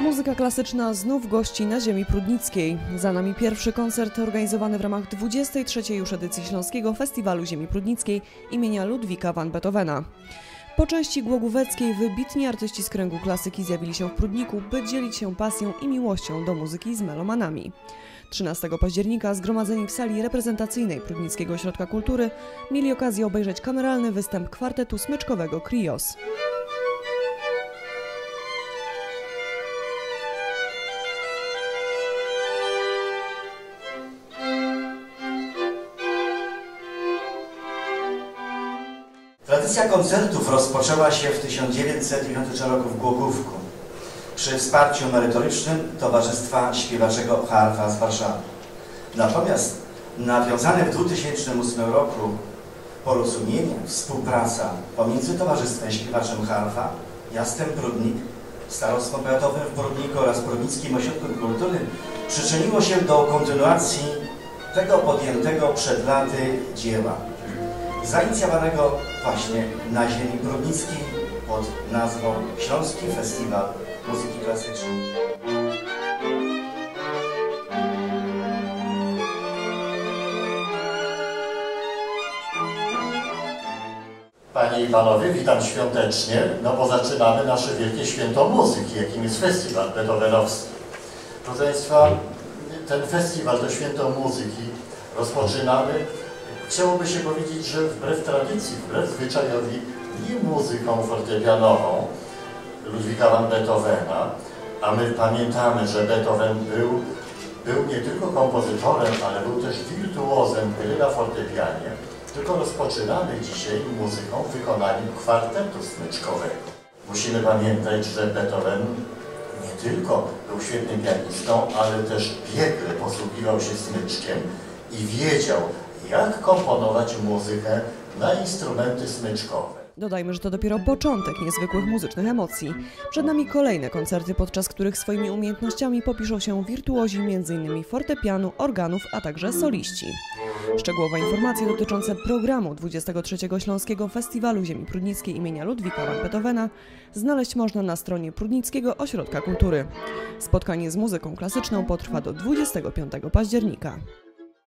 Muzyka klasyczna znów gości na ziemi prudnickiej. Za nami pierwszy koncert organizowany w ramach 23. już edycji Śląskiego Festiwalu Ziemi Prudnickiej imienia Ludwika van Beethovena. Po części głogóweckiej wybitni artyści z kręgu klasyki zjawili się w Prudniku, by dzielić się pasją i miłością do muzyki z melomanami. 13 października zgromadzeni w sali reprezentacyjnej Prudnickiego Ośrodka Kultury mieli okazję obejrzeć kameralny występ kwartetu smyczkowego Krios. Tradycja koncertów rozpoczęła się w 1993 roku w Głogówku przy wsparciu merytorycznym Towarzystwa Śpiewaczego Harfa z Warszawy. Natomiast nawiązane w 2008 roku porozumienie, współpraca pomiędzy Towarzystwem Śpiewaczym Harfa, Miastem Prudnik, Starostwem Powiatowym w Prudniku oraz Prudnickim Ośrodkiem Kultury przyczyniło się do kontynuacji tego podjętego przed laty dzieła, zainicjowanego właśnie na ziemi prudnickiej pod nazwą Śląski Festiwal Muzyki Klasycznej. Panie i Panowie, witam świątecznie, bo zaczynamy nasze wielkie święto muzyki, jakim jest festiwal beethovenowski. Proszę Państwa, ten festiwal, to święto muzyki rozpoczynamy. Chciałoby się powiedzieć, że wbrew tradycji, wbrew zwyczajowi, nie muzyką fortepianową Ludwika van Beethovena, a my pamiętamy, że Beethoven był nie tylko kompozytorem, ale był też wirtuozem gry na fortepianie, tylko rozpoczynamy dzisiaj muzyką w wykonaniu kwartetu smyczkowego. Musimy pamiętać, że Beethoven nie tylko był świetnym pianistą, ale też biegle posługiwał się smyczkiem i wiedział, jak komponować muzykę na instrumenty smyczkowe. Dodajmy, że to dopiero początek niezwykłych muzycznych emocji. Przed nami kolejne koncerty, podczas których swoimi umiejętnościami popiszą się wirtuozi m.in. fortepianu, organów, a także soliści. Szczegółowe informacje dotyczące programu 23. Śląskiego Festiwalu Ziemi Prudnickiej imienia Ludwika van Beethovena znaleźć można na stronie Prudnickiego Ośrodka Kultury. Spotkanie z muzyką klasyczną potrwa do 25 października.